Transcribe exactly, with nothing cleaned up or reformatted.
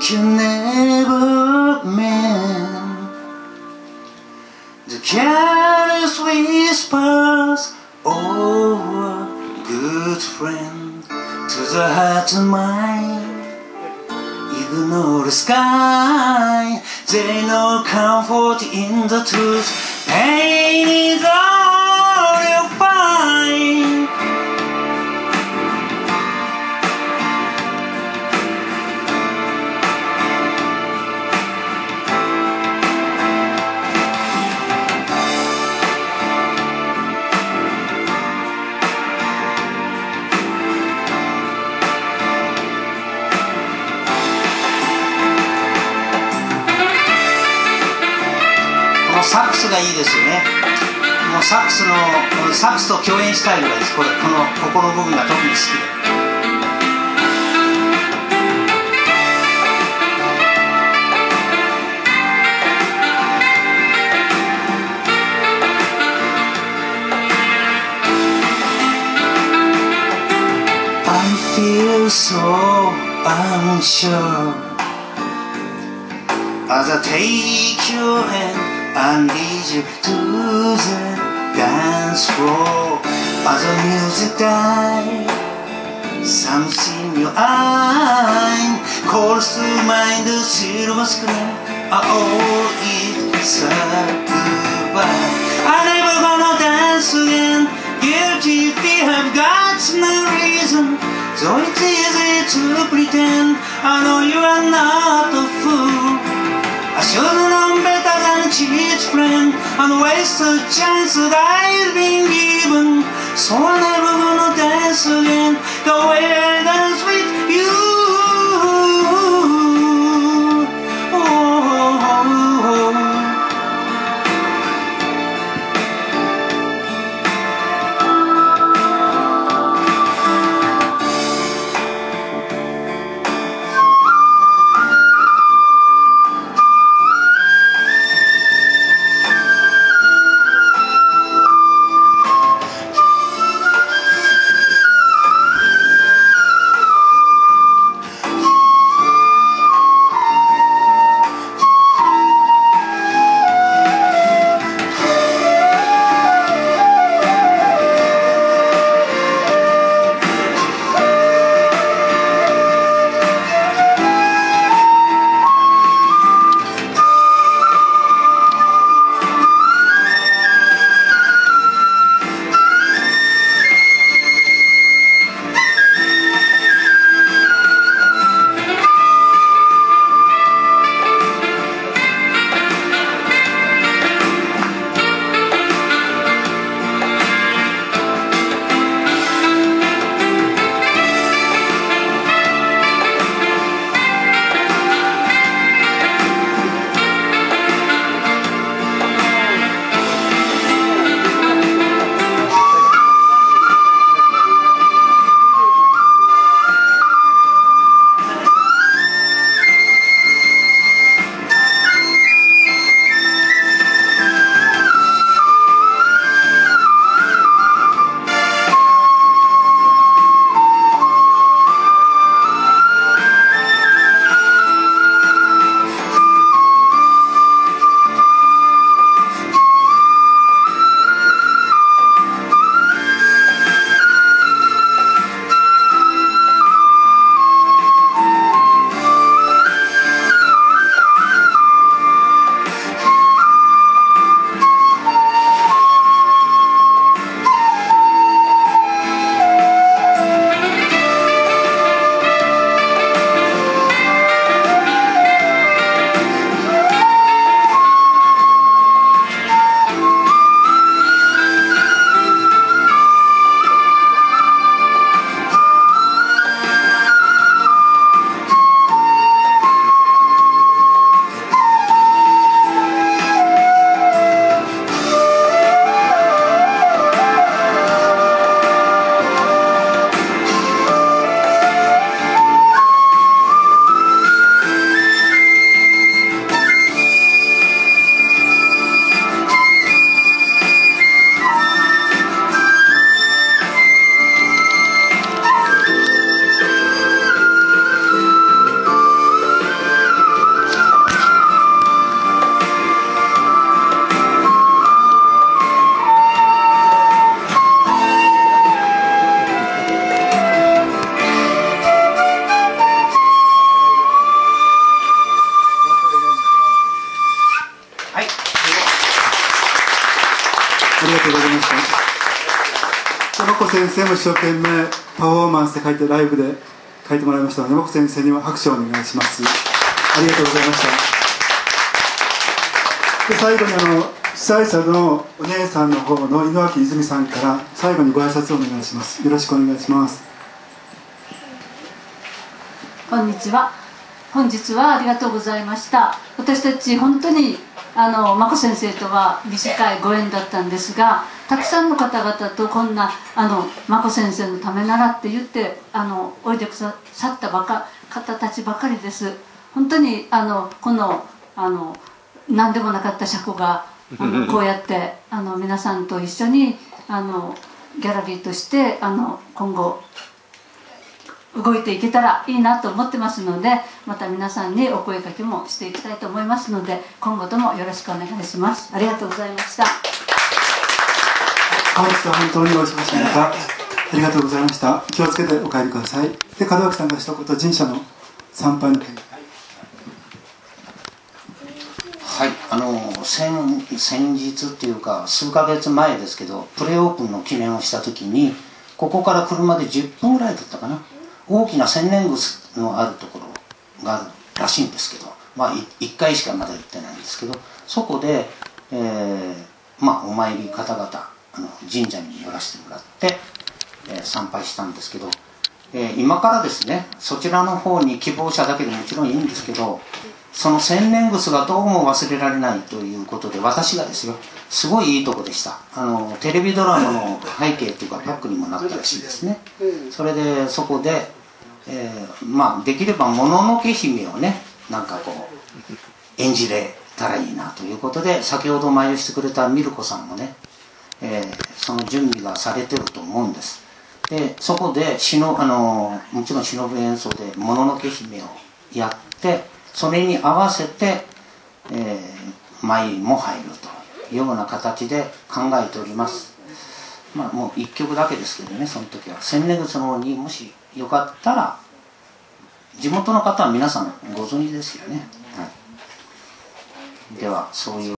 think you never meant the careless whispers of a good friend to the heart and mind. Ignore the sky, they know comfort in the truth. Pain is all you find.サックスがいいですよね。もうサックスのサックスと共演したいぐらいです。これこのここの部分が特に好きで。I feel so unsure as I take your hand and lead you to the dance floor. As the music dies, something in your eye calls to mind the silver screen. Oh, it's a goodbye. I'm never gonna dance again, guilty if you have got no reason. So it's easy to pretend I know you are not a fool. I should have known better than a cheat friend and waste a chance that I've been given. So I'm never gonna dance again the way I dance with you. Oh, oh, oh, oh. 先生も一生懸命パフォーマンスで書いてライブで書いてもらいましたので、山子先生には拍手をお願いします。ありがとうございました。で最後にあの主催者のお姉さんの方の井脇泉さんから最後にご挨拶をお願いします。よろしくお願いします。 こんにちは。本日はありがとうございました。私たち本当にあの眞子先生とは短いご縁だったんですが、たくさんの方々とこんなあの眞子先生のためならって言ってあのおいでくださったばか方たちばかりです。本当にあのこのあの何でもなかった車庫があのこうやってあの皆さんと一緒にあのギャラリーとしてあの今後動いていけたらいいなと思ってますので、また皆さんにお声かけもしていきたいと思いますので、今後ともよろしくお願いします。ありがとうございました。 本日は本当にお忙しい中ありがとうございました。気をつけてお帰りください。で門脇さんが一言神社の参拝の件。 はい、あの 先, 先日っていうか数ヶ月前ですけど、プレオープンの記念をした時に、ここから車でじゅっぷんぐらいだったかな、大きな千年楠のあるところがあるらしいんですけど、まあいっかいしかまだ行ってないんですけど、そこで、えー、まあお参り方々あの神社に寄らせてもらって、えー、参拝したんですけど、えー、今からですねそちらの方に希望者だけでもちろんいいんですけど、その千年楠がどうも忘れられないということで、私がですよすごいいいとこでした。あのテレビドラマの背景というかバックにもなったらしいですね。それでそこで、えー、まあできればもののけ姫をねなんかこう演じれたらいいなということで、先ほど舞をしてくれたミルコさんもね、えー、その準備がされてると思うんです。でそこでしのあのもちろん忍ぶ演奏でもののけ姫をやって、それに合わせて、えー、舞も入るというような形で考えております。まあもういっきょくだけですけどね、その時は千年楠の方にもしよかったら、地元の方は皆さんご存知ですよね、はい、ではそういう